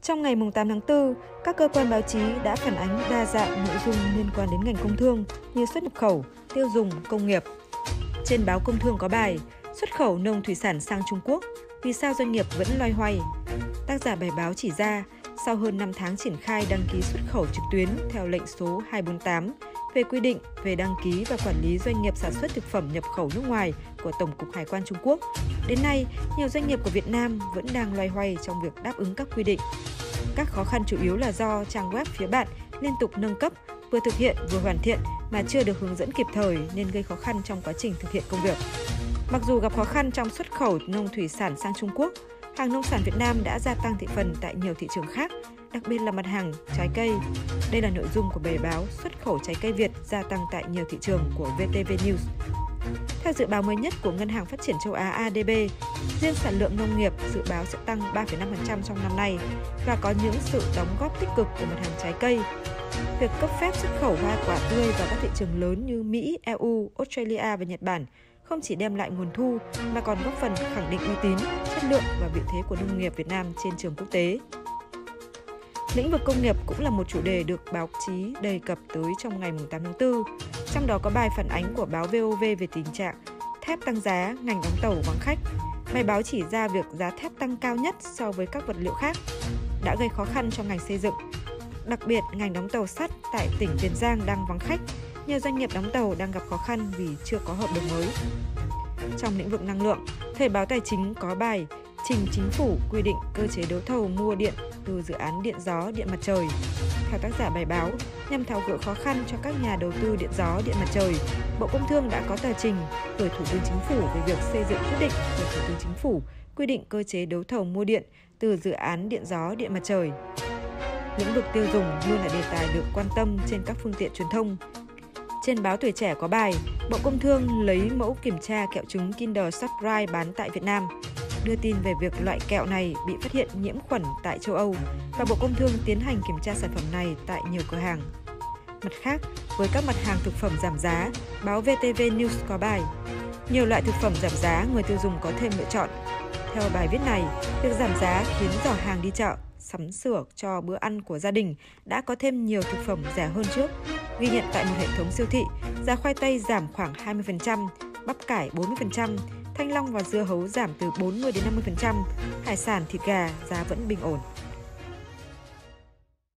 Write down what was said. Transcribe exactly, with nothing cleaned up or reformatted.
Trong ngày tám tháng tư, các cơ quan báo chí đã phản ánh đa dạng nội dung liên quan đến ngành công thương như xuất nhập khẩu, tiêu dùng, công nghiệp. Trên báo Công Thương có bài "Xuất khẩu nông thủy sản sang Trung Quốc, vì sao doanh nghiệp vẫn loay hoay?". Tác giả bài báo chỉ ra, sau hơn năm tháng triển khai đăng ký xuất khẩu trực tuyến theo lệnh số hai bốn tám về quy định về đăng ký và quản lý doanh nghiệp sản xuất thực phẩm nhập khẩu nước ngoài của Tổng cục Hải quan Trung Quốc, đến nay, nhiều doanh nghiệp của Việt Nam vẫn đang loay hoay trong việc đáp ứng các quy định. Các khó khăn chủ yếu là do trang web phía bạn liên tục nâng cấp, vừa thực hiện vừa hoàn thiện mà chưa được hướng dẫn kịp thời nên gây khó khăn trong quá trình thực hiện công việc. Mặc dù gặp khó khăn trong xuất khẩu nông thủy sản sang Trung Quốc, hàng nông sản Việt Nam đã gia tăng thị phần tại nhiều thị trường khác, đặc biệt là mặt hàng trái cây. Đây là nội dung của bài báo "Xuất khẩu trái cây Việt gia tăng tại nhiều thị trường" của vê tê vê News. Theo dự báo mới nhất của Ngân hàng Phát triển Châu Á a đê bê, riêng sản lượng nông nghiệp dự báo sẽ tăng ba phẩy năm phần trăm trong năm nay và có những sự đóng góp tích cực của mặt hàng trái cây. Việc cấp phép xuất khẩu hoa quả tươi vào các thị trường lớn như Mỹ, e u, Australia và Nhật Bản không chỉ đem lại nguồn thu mà còn góp phần khẳng định uy tín, chất lượng và vị thế của nông nghiệp Việt Nam trên trường quốc tế. Lĩnh vực công nghiệp cũng là một chủ đề được báo chí đề cập tới trong ngày tám tháng tư. Trong đó có bài phản ánh của báo vê o vê về tình trạng thép tăng giá, ngành đóng tàu vắng khách. Bài báo chỉ ra việc giá thép tăng cao nhất so với các vật liệu khác đã gây khó khăn cho ngành xây dựng. Đặc biệt, ngành đóng tàu sắt tại tỉnh Tiền Giang đang vắng khách. Nhiều doanh nghiệp đóng tàu đang gặp khó khăn vì chưa có hợp đồng mới. Trong lĩnh vực năng lượng, Thời báo Tài chính có bài "Trình Chính phủ quy định cơ chế đấu thầu mua điện từ dự án điện gió, điện mặt trời". Theo tác giả bài báo, nhằm tháo gỡ khó khăn cho các nhà đầu tư điện gió, điện mặt trời, Bộ Công Thương đã có tờ trình gửi Thủ tướng Chính phủ về việc xây dựng quyết định của Thủ tướng Chính phủ quy định cơ chế đấu thầu mua điện từ dự án điện gió, điện mặt trời. Lĩnh vực tiêu dùng luôn là đề tài được quan tâm trên các phương tiện truyền thông. Trên báo Tuổi Trẻ có bài "Bộ Công Thương lấy mẫu kiểm tra kẹo trứng Kinder Surprise bán tại Việt Nam", đưa tin về việc loại kẹo này bị phát hiện nhiễm khuẩn tại châu Âu và Bộ Công Thương tiến hành kiểm tra sản phẩm này tại nhiều cửa hàng. Mặt khác, với các mặt hàng thực phẩm giảm giá, báo vê tê vê News có bài "Nhiều loại thực phẩm giảm giá, người tiêu dùng có thêm lựa chọn". Theo bài viết này, việc giảm giá khiến giỏ hàng đi chợ, sắm sửa cho bữa ăn của gia đình đã có thêm nhiều thực phẩm rẻ hơn trước. Ghi nhận tại một hệ thống siêu thị, giá khoai tây giảm khoảng hai mươi phần trăm, bắp cải bốn mươi phần trăm, thanh long và dưa hấu giảm từ bốn mươi đến năm mươi phần trăm, hải sản, thịt gà giá vẫn bình ổn.